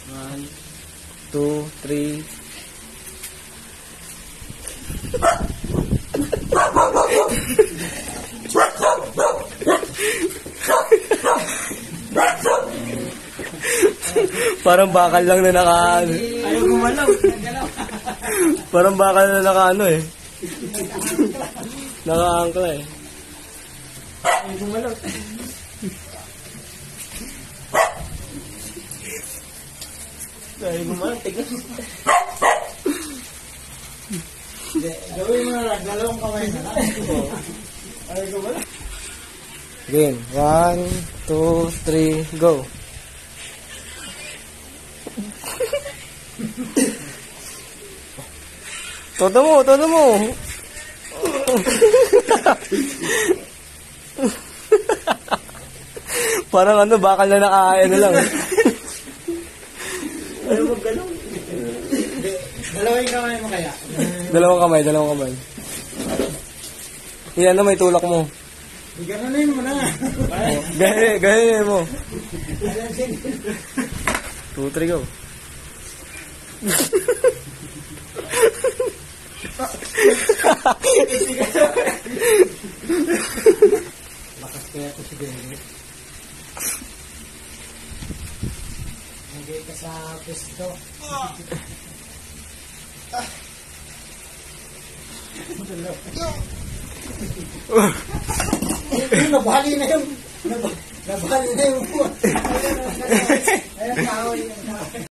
1, 2, 3. Parang bakal lang na nakaano. Ayaw gumalaw. Parang bakal na nakaano eh. Nakaangkla eh. Ayaw gumalaw. Ayaw gumalaw. Tigas. Gawin mo na lang. Dalawang kamay na lang. Ayaw gumalaw. Game. 1, 2, 3, go. Todo mo, todo mo. Parang ano, bakal na nakakaya na lang. Ayaw maggalaw. Dalawang kamay mo kaya? Dalawang kamay, dalawang kamay. Yan na, may tulak mo. Ganonin mo na. Gaya mo. 2, 3, go. Lakas kaya ito si Benny. Nagay ka sa pesto. Nabali na yung nabali na yung buwan. Ayan, kahoy.